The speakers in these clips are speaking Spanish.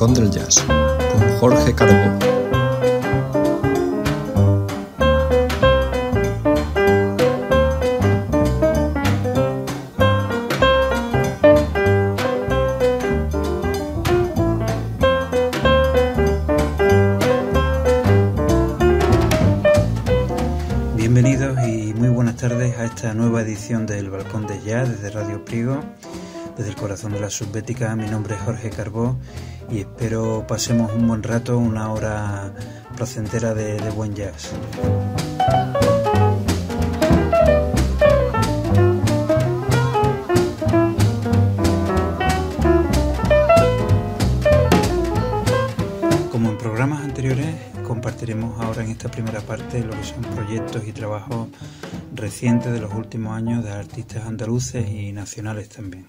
Balcón del Jazz, con Jorge Carbó. Bienvenidos y muy buenas tardes a esta nueva edición del Balcón del Jazz desde Radio Prigo, desde el corazón de la Subbética. Mi nombre es Jorge Carbó y espero pasemos un buen rato, una hora placentera de buen jazz. Como en programas anteriores, compartiremos ahora en esta primera parte lo que son proyectos y trabajos recientes de los últimos años de artistas andaluces y nacionales también.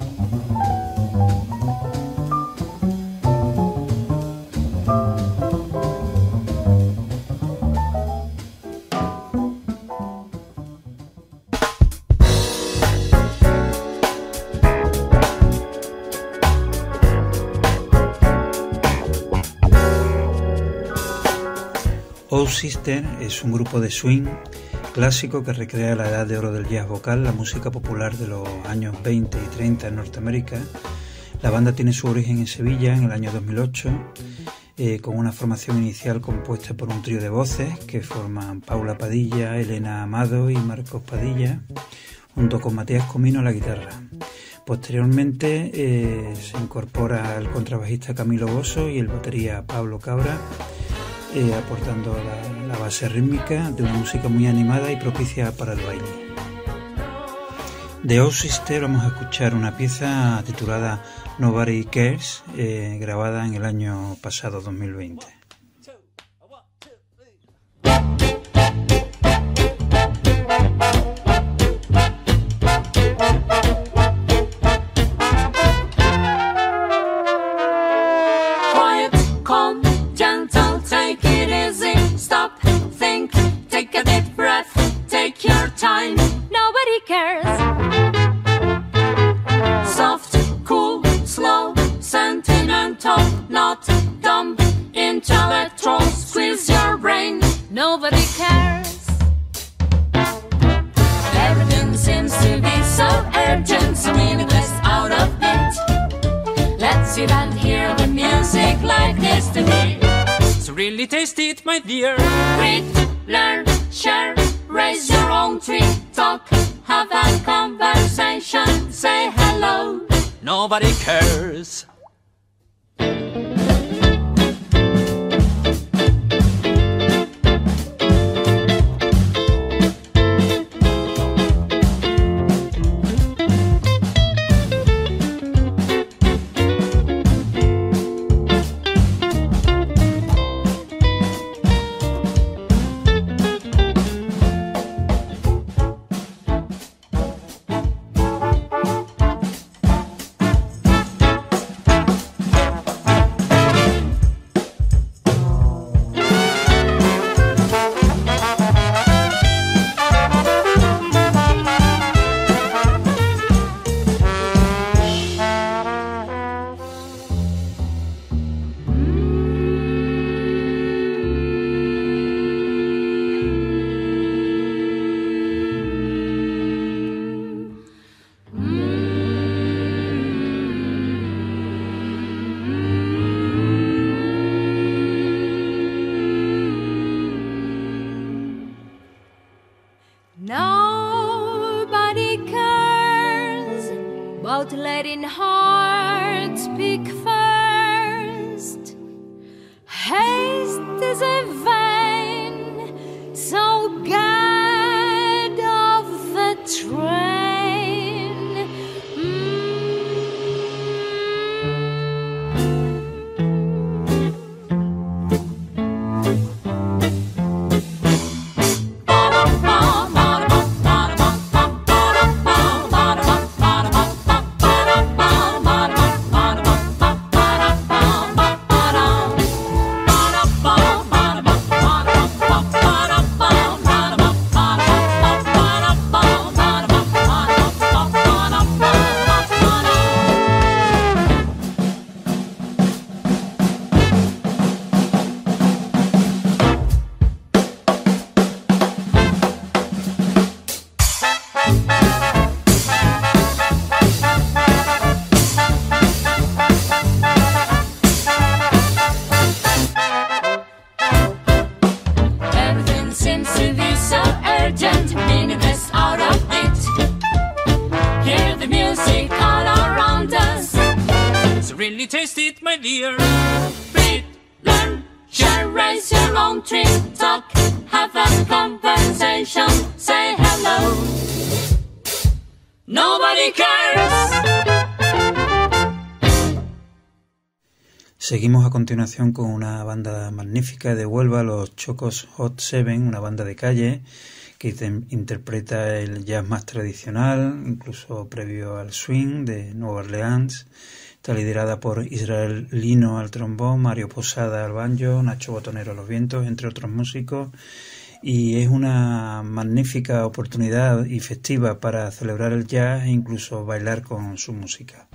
Old Sister es un grupo de swing clásico que recrea la edad de oro del jazz vocal, la música popular de los años 20 y 30 en Norteamérica. La banda tiene su origen en Sevilla en el año 2008, con una formación inicial compuesta por un trío de voces que forman Paula Padilla, Elena Amado y Marcos Padilla, junto con Matías Comino a la guitarra. Posteriormente se incorpora el contrabajista Camilo Bosso y el batería Pablo Cabra, aportando la base rítmica de una música muy animada y propicia para el baile. De Old Sister vamos a escuchar una pieza titulada Nobody Cares, grabada en el año pasado, 2020. Really taste it, my dear. Read, learn, share, raise your own tree. Talk, have a conversation. Say hello. Nobody cares. Nobody cares about letting hearts speak first. Haste is a vain, so get off the train. urgent, meaningless, out of date. Hear the music all around us. So really taste it, my dear. Read, learn, share, raise your own tree. Talk, have a conversation. Say hello. Nobody cares. Seguimos a continuación con una banda magnífica de Huelva, los Chocos Hot Seven, una banda de calle que interpreta el jazz más tradicional, incluso previo al swing de Nueva Orleans. Está liderada por Israel Lino al trombón, Mario Posada al banjo, Nacho Botonero a los vientos, entre otros músicos. Y es una magnífica oportunidad y festiva para celebrar el jazz e incluso bailar con su música.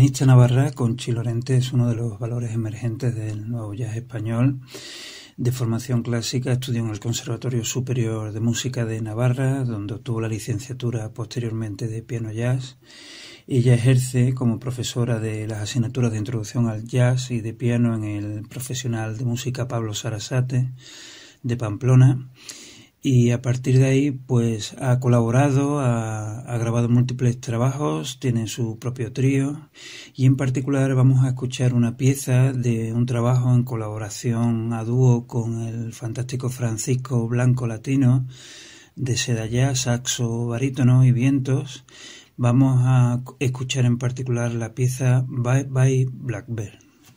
pianista navarra, Conchi Lorente es uno de los valores emergentes del nuevo jazz español. De formación clásica, estudió en el Conservatorio Superior de Música de Navarra, donde obtuvo la licenciatura posteriormente de piano jazz. Ella ejerce como profesora de las asignaturas de introducción al jazz y de piano en el Profesional de Música Pablo Sarasate de Pamplona. Y a partir de ahí, pues ha colaborado, ha grabado múltiples trabajos, tiene su propio trío y en particular vamos a escuchar una pieza de un trabajo en colaboración a dúo con el fantástico Francisco Blanco Latino de Seda Jazz, saxo, barítono y vientos. Vamos a escuchar en particular la pieza Bye Bye Blackbird.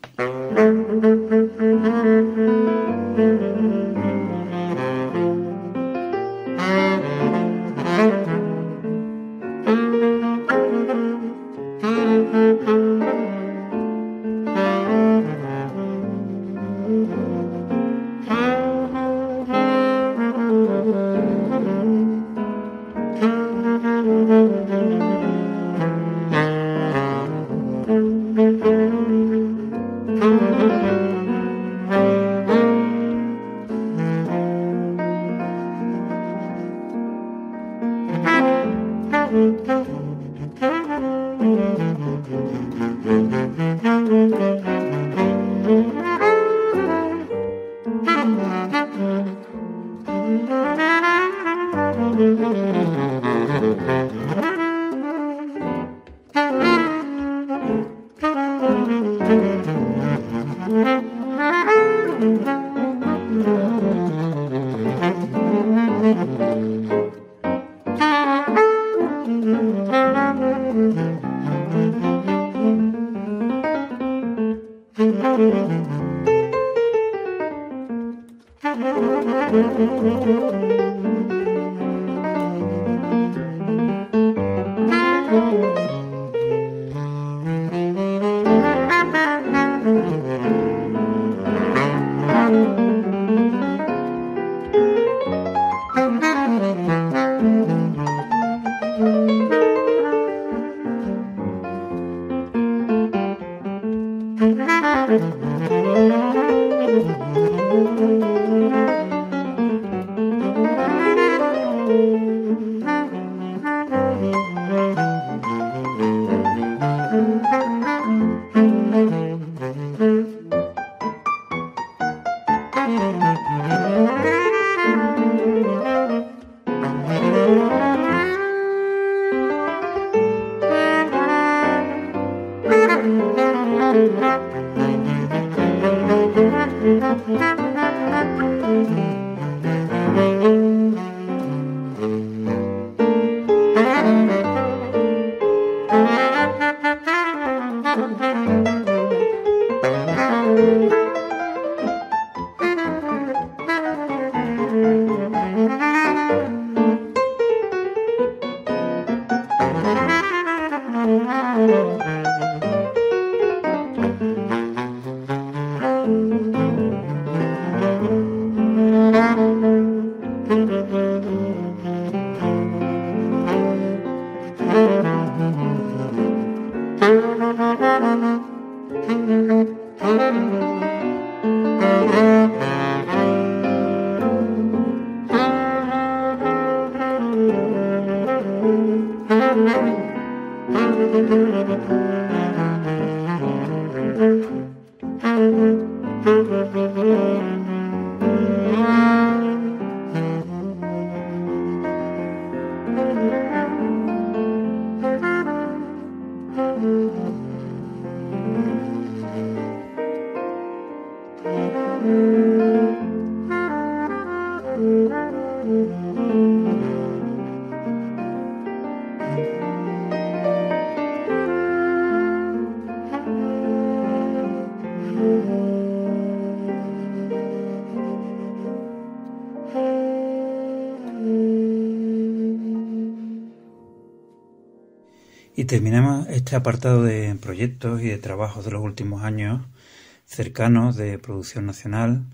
Y terminamos este apartado de proyectos y de trabajos de los últimos años cercanos de producción nacional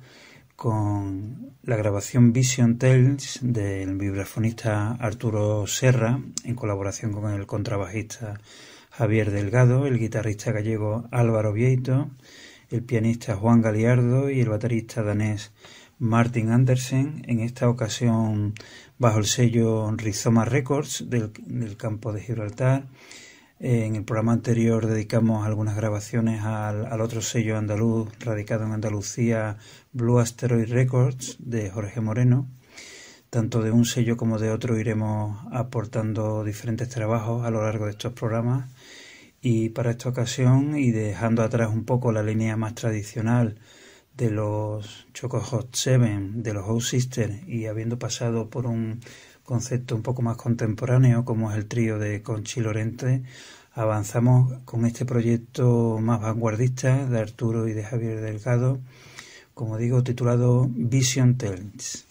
con la grabación Vision Tales del vibrafonista Arturo Serra en colaboración con el contrabajista Javier Delgado, el guitarrista gallego Álvaro Vieito, el pianista Juan Galiardo y el baterista danés Martin Andersen, en esta ocasión bajo el sello Rizoma Records del campo de Gibraltar. En el programa anterior dedicamos algunas grabaciones al otro sello andaluz radicado en Andalucía, Blue Asteroid Records, de Jorge Moreno. Tanto de un sello como de otro iremos aportando diferentes trabajos a lo largo de estos programas. Y para esta ocasión, y dejando atrás un poco la línea más tradicional de los Choco Hot Seven, de los House Sisters, y habiendo pasado por un concepto un poco más contemporáneo como es el trío de Conchi Lorente, avanzamos con este proyecto más vanguardista de Arturo y de Javier Delgado, como digo, titulado Vision Tales.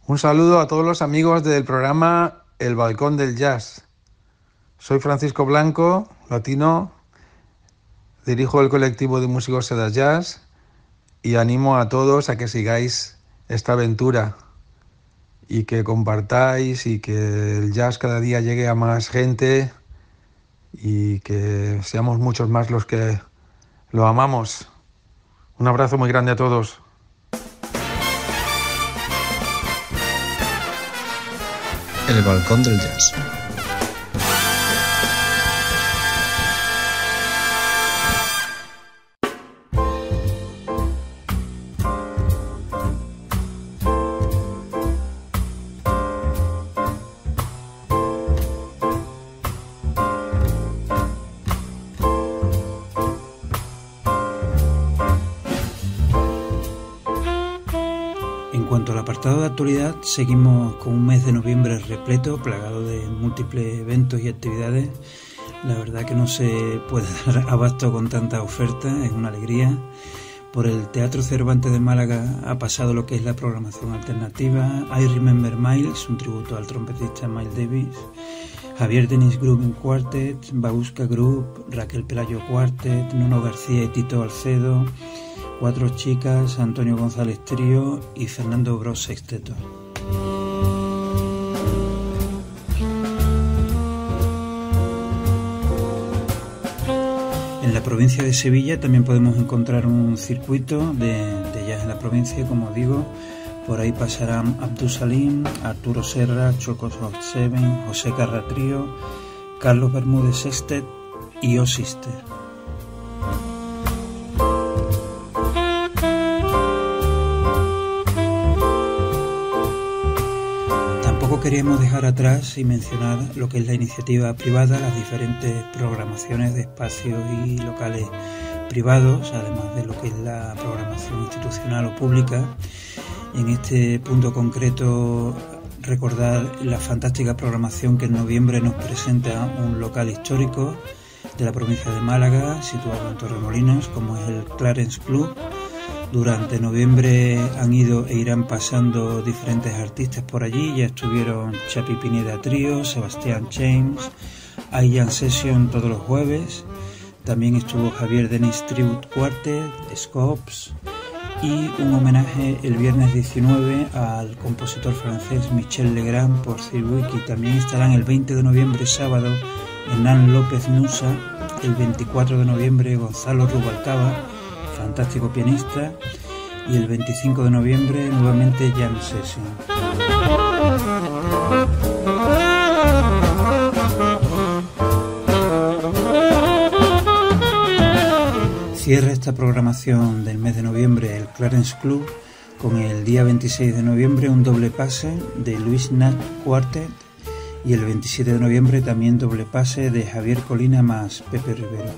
Un saludo a todos los amigos del programa El Balcón del Jazz. Soy Francisco Blanco, latino, dirijo el colectivo de músicos Seda Jazz y animo a todos a que sigáis esta aventura y que compartáis y que el jazz cada día llegue a más gente y que seamos muchos más los que lo amamos. Un abrazo muy grande a todos. El Balcón del Jazz. En cuanto al apartado de actualidad, seguimos con un mes de noviembre repleto, plagado de múltiples eventos y actividades. La verdad que no se puede dar abasto con tanta oferta, es una alegría. Por el Teatro Cervantes de Málaga ha pasado lo que es la programación alternativa, I Remember Miles, un tributo al trompetista Miles Davis, Javier Denis Group Quartet, Babushka Group, Raquel Pelayo Quartet, Nuno García y Tito Alcedo, Cuatro Chicas, Antonio González Trío y Fernando Bros Sexteto. En la provincia de Sevilla también podemos encontrar un circuito de jazz en la provincia, como digo. Por ahí pasarán Abdul Salim, Arturo Serra, Chocos Hot Seven, José Carra Trío, Carlos Bermúdez Sextet y O Sister. Queríamos dejar atrás y mencionar lo que es la iniciativa privada, las diferentes programaciones de espacios y locales privados, además de lo que es la programación institucional o pública. En este punto concreto, recordar la fantástica programación que en noviembre nos presenta un local histórico de la provincia de Málaga, situado en Torremolinos, como es el Clarence Club. Durante noviembre han ido e irán pasando diferentes artistas por allí. Ya estuvieron Chapi Pineda Trío, Sebastián James, Ian Session todos los jueves. También estuvo Javier Denis Tribute Quartet, Scopes y un homenaje el viernes 19 al compositor francés Michel Legrand por Cirwiki. También estarán el 20 de noviembre sábado Hernán López Nusa, el 24 de noviembre Gonzalo Rubalcaba, fantástico pianista, y el 25 de noviembre nuevamente Jam Session. Cierra esta programación del mes de noviembre el Clarence Club con el día 26 de noviembre un doble pase de Luis Nat Quartet y el 27 de noviembre también doble pase de Javier Colina más Pepe Rivero.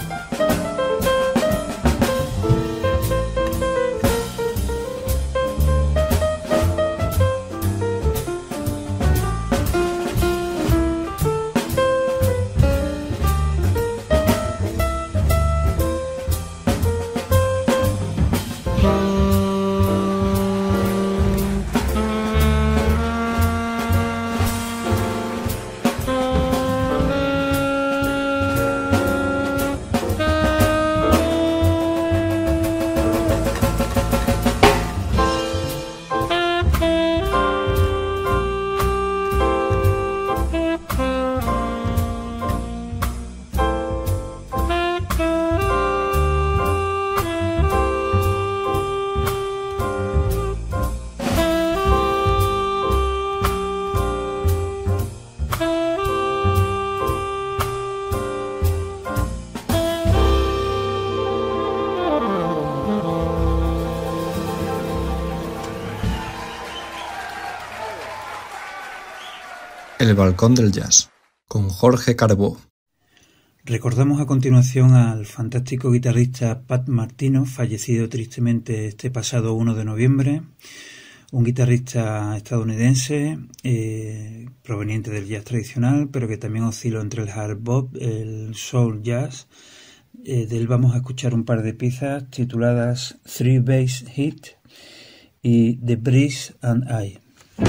El Balcón del Jazz, con Jorge Carbó. Recordamos a continuación al fantástico guitarrista Pat Martino, fallecido tristemente este pasado 1 de noviembre, un guitarrista estadounidense proveniente del jazz tradicional, pero que también osciló entre el hard bop, el soul jazz. De él vamos a escuchar un par de piezas tituladas Three Bass Hit y The Breeze and I.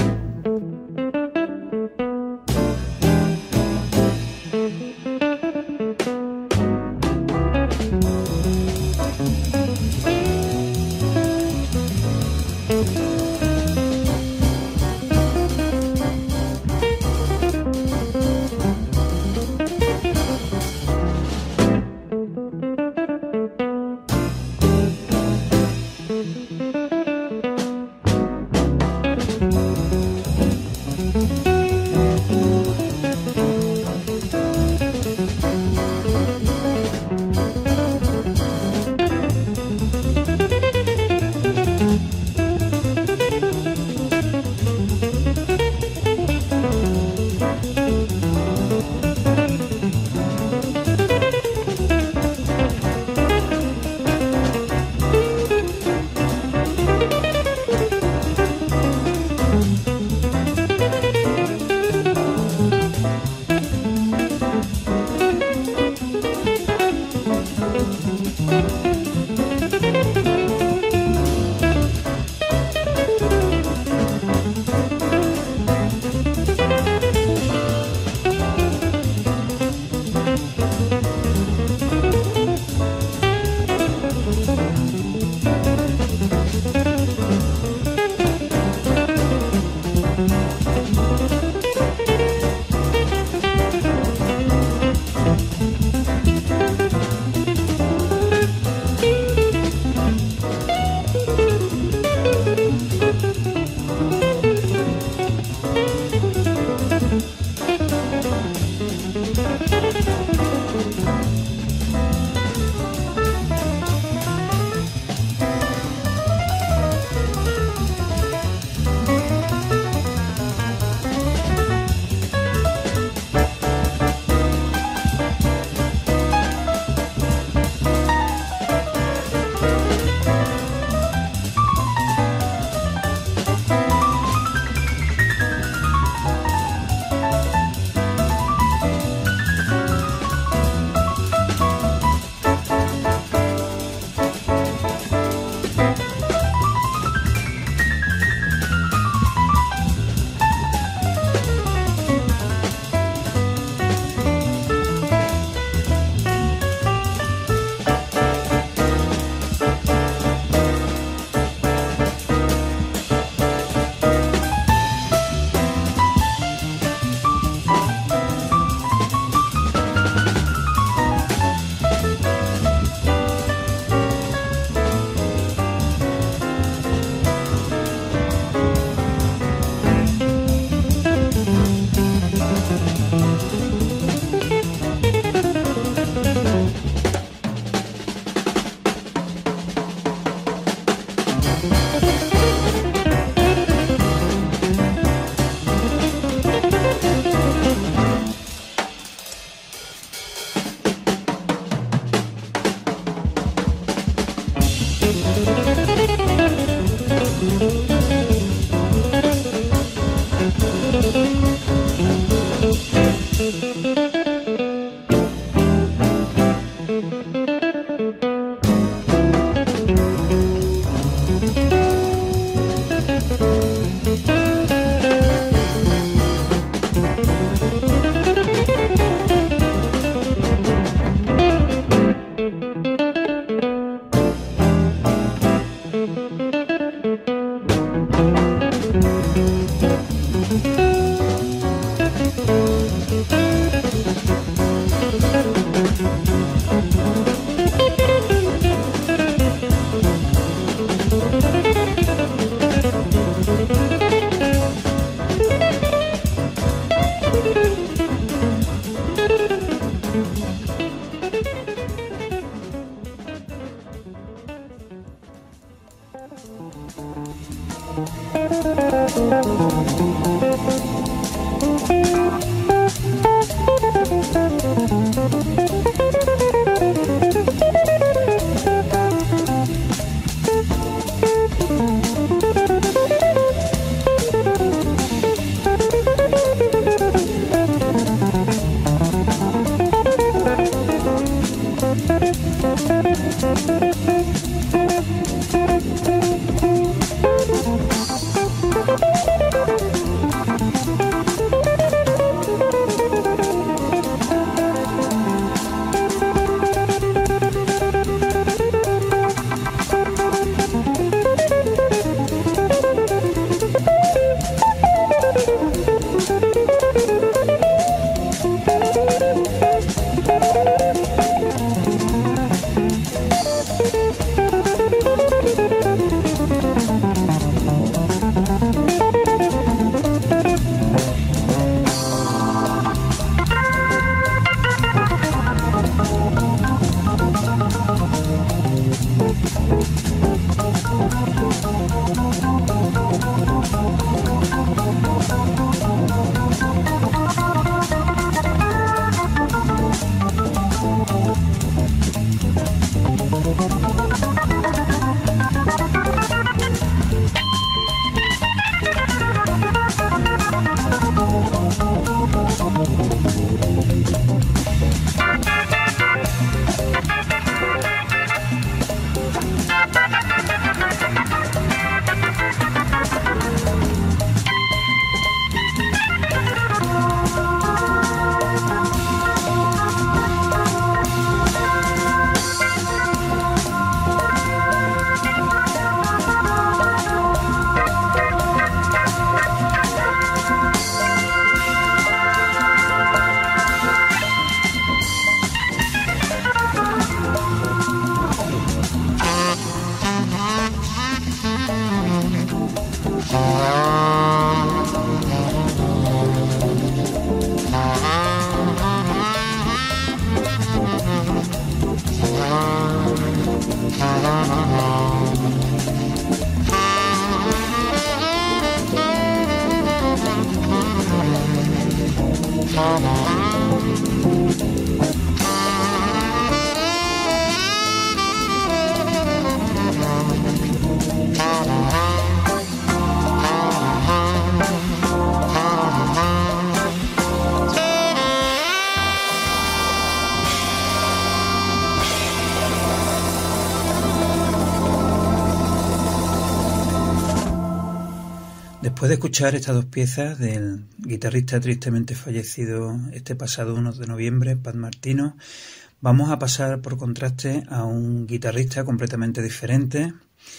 Después de escuchar estas dos piezas del guitarrista tristemente fallecido este pasado 1 de noviembre, Pat Martino, vamos a pasar por contraste a un guitarrista completamente diferente.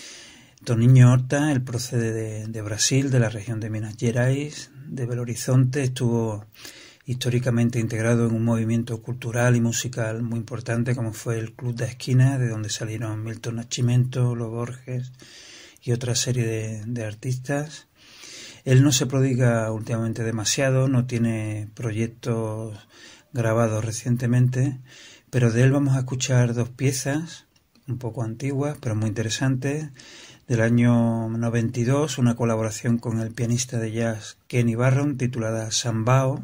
Toninho Horta, él procede de Brasil, de la región de Minas Gerais, de Belo Horizonte. Estuvo históricamente integrado en un movimiento cultural y musical muy importante como fue el Club da Esquina, de donde salieron Milton Nascimento, Los Borges y otra serie de artistas. Él no se prodiga últimamente demasiado, no tiene proyectos grabados recientemente, pero de él vamos a escuchar dos piezas, un poco antiguas, pero muy interesantes, del año 92, una colaboración con el pianista de jazz Kenny Barron, titulada Sambao,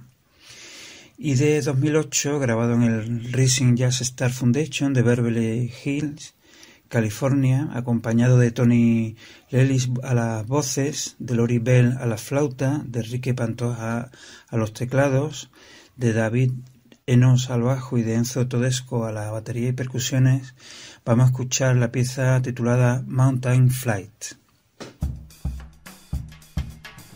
y de 2008, grabado en el Rising Jazz Star Foundation de Beverly Hills, California, acompañado de Tony Lellis a las voces, de Lori Bell a la flauta, de Enrique Pantoja a los teclados, de David Enos al bajo y de Enzo Todesco a la batería y percusiones. Vamos a escuchar la pieza titulada Mountain Flight.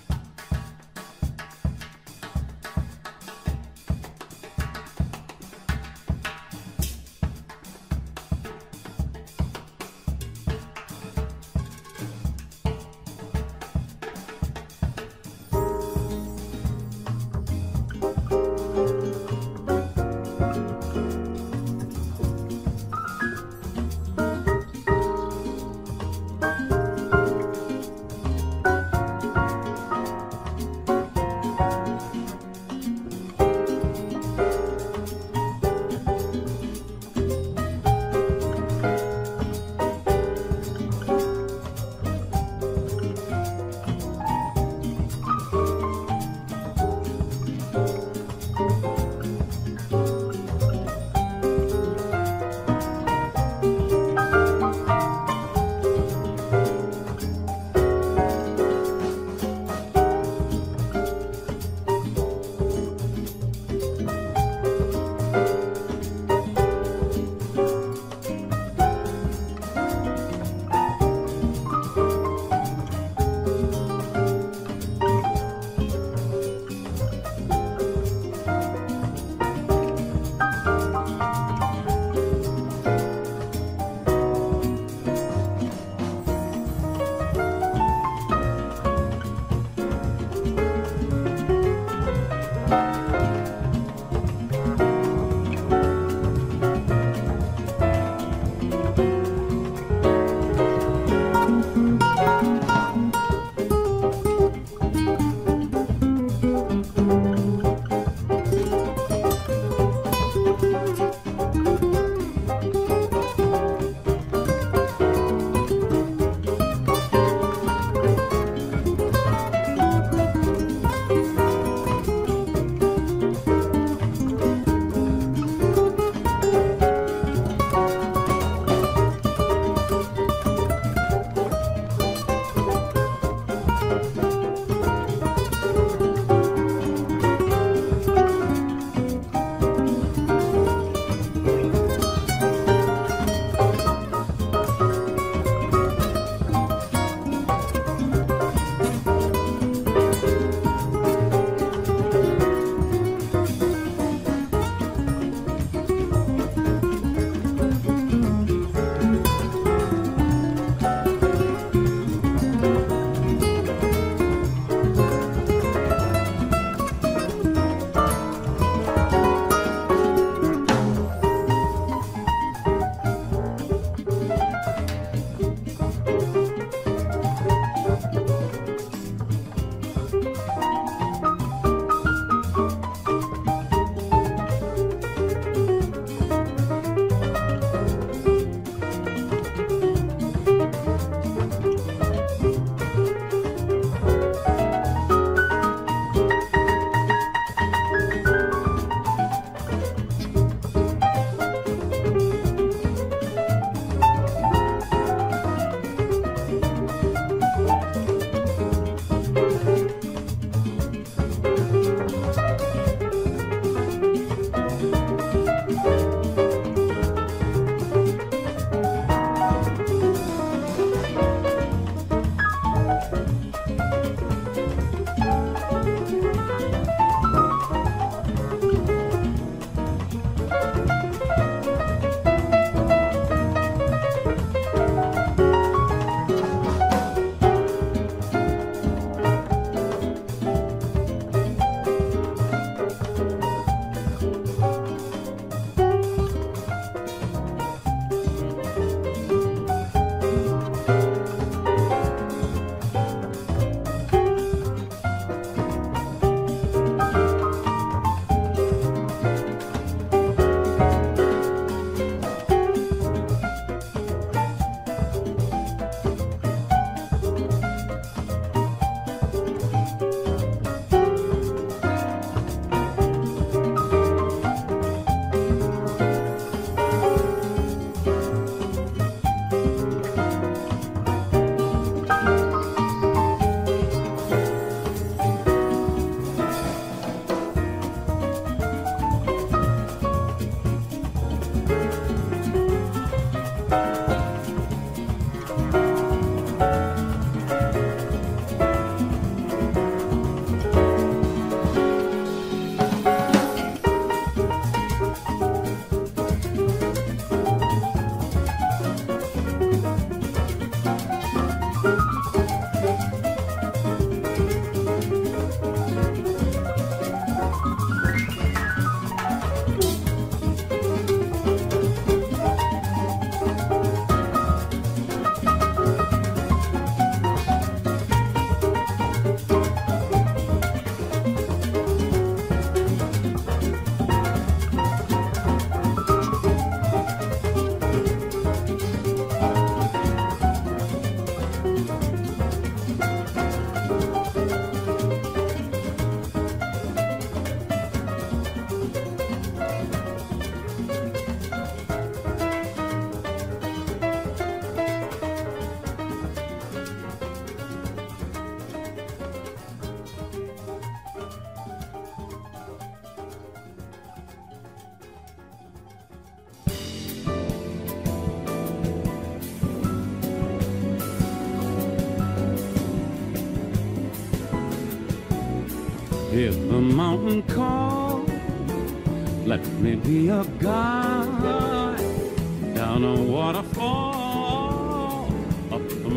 Hear the mountain call, let me be a guide down a waterfall, up the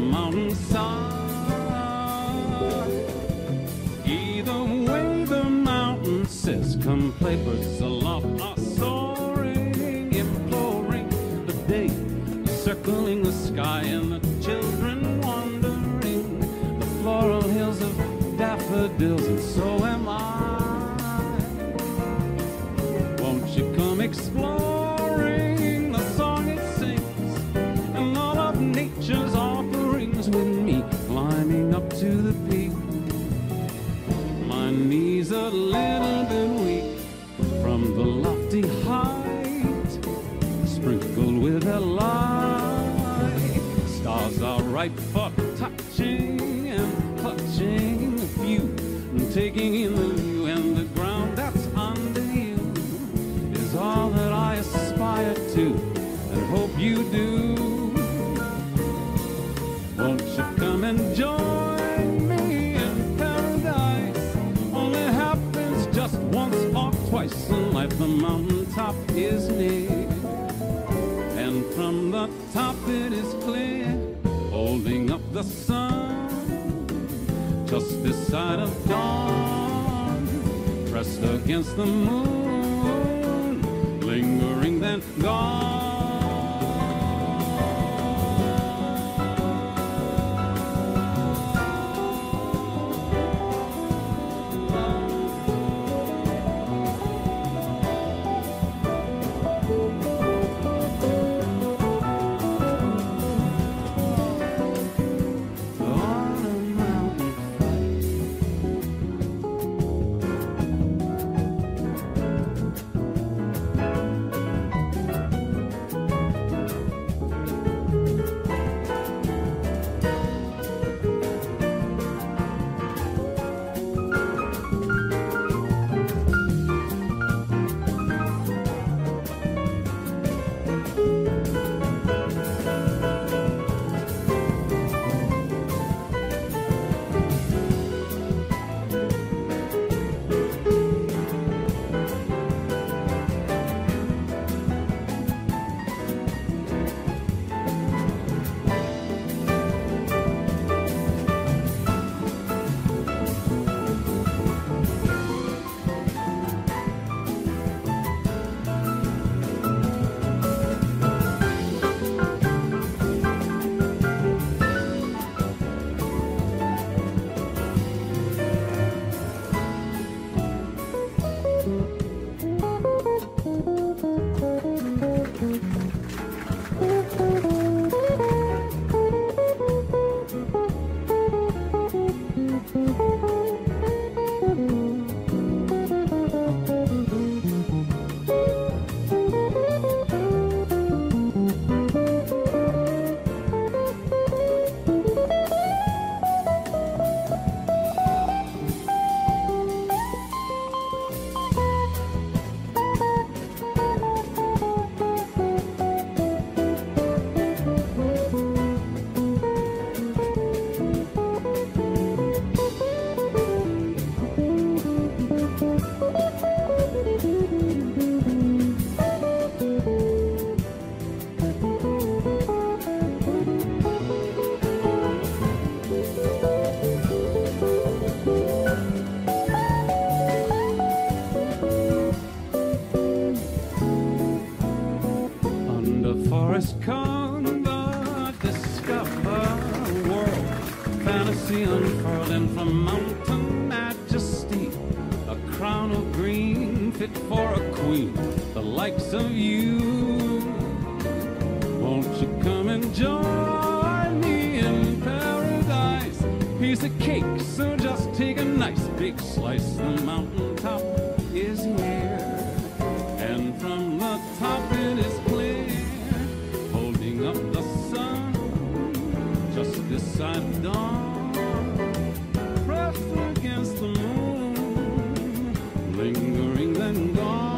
mountainside. Either way the mountain says, come play, birds aloft are soaring, imploring the day, circling the sky, and the children wandering the floral hills of daffodils, and so am I. Won't you come exploring the song it sings and all of nature's offerings with me, climbing up to the peak. My knees a little bit weak from the lofty height, sprinkled with a light. Stars are ripe for touching and clutching a few, and taking in the view, and the ground that's under you is all that I aspire to and hope you do. Won't you come and join me in paradise? Only happens just once or twice in life. The mountaintop is near, and from the top it is clear, holding up the sun just this side of dawn, pressed against the moon, lingering then gone. Unfurling from mountain majesty, a crown of green fit for a queen, the likes of you. Won't you come and join me in paradise? Piece of cake, so just take a nice big slice. The mountaintop is here, and from the top it is clear, holding up the sun just this side of dawn, against the moon, lingering then gone.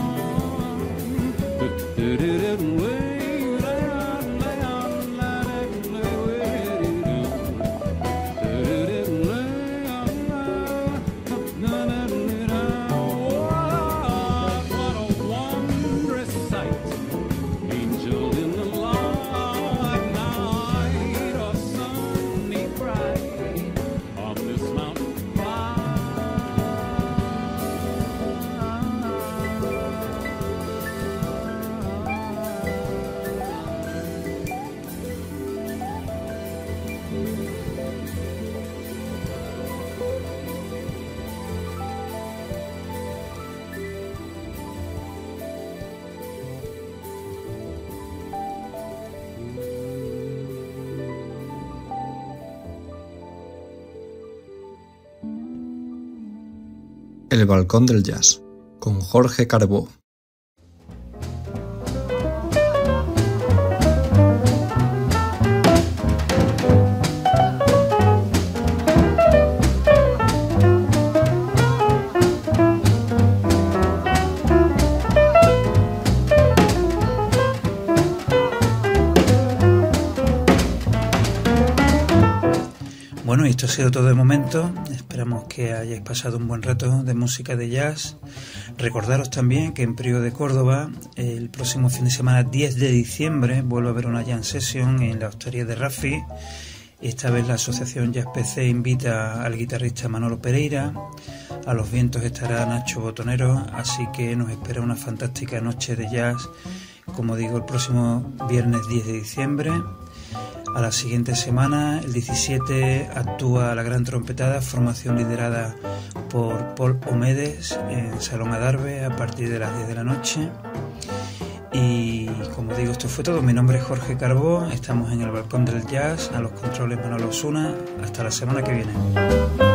El Balcón del Jazz, con Jorge Carbó. Bueno, esto ha sido todo de momento. Esperamos que hayáis pasado un buen rato de música de jazz. Recordaros también que en Priego de Córdoba, el próximo fin de semana 10 de diciembre, vuelve a haber una jam session en la hostería de Rafi. Esta vez la asociación Jazz PC invita al guitarrista Manolo Pereira. A los vientos estará Nacho Botonero, así que nos espera una fantástica noche de jazz, como digo, el próximo viernes 10 de diciembre. A la siguiente semana, el 17, actúa La Gran Trompetada, formación liderada por Paul Omedes en Salón Adarve a partir de las 10 de la noche. Y como digo, esto fue todo. Mi nombre es Jorge Carbó, estamos en el Balcón del Jazz, a los controles Manolo Osuna. Hasta la semana que viene.